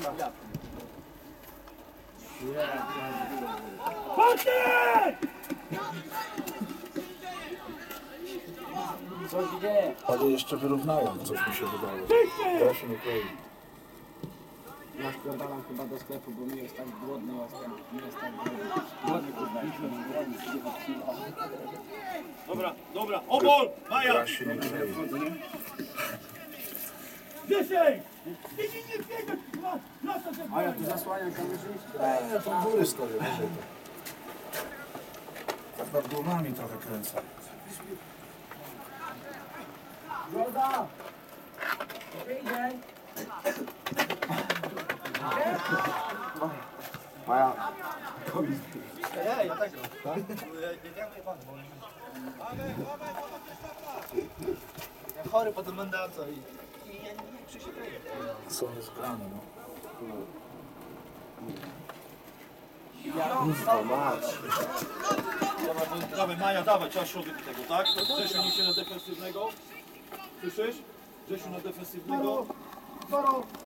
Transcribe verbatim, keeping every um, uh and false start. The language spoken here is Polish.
Ale jeszcze wyrównają, coś mi się wydaje. Ja się nie klei. Ja spierdalam chyba do sklepu, bo mi jest tak głodny, jestem. Mi jest tak głodny. Głodny kurwa. Dobra, dobra, obol! Maja! Ja się nie klei. Dziesięć! A ja tu zasłaniam kamerzyństwo. Eee, ja tam góry stoję, wyżej to. Tak nad głowami trochę kręcę. Jorda! Wyjdzie! Maja. Ej, ja tak tak? Ja chory potem będę, a co? I ja nie wiem, czy się kryje. Co jest grane, no. Dawaj, dawaj, Maja, dawaj, trzeba środek tego, tak? Grzesiu, niech się na defensywnego. Słyszysz? Grzesiu na defensywnego.